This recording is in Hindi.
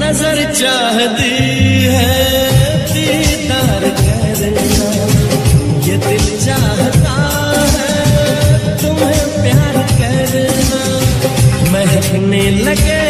नजर चाहती है दीदार करना, ये दिल चाहता है तुम्हें प्यार करना। महकने लगे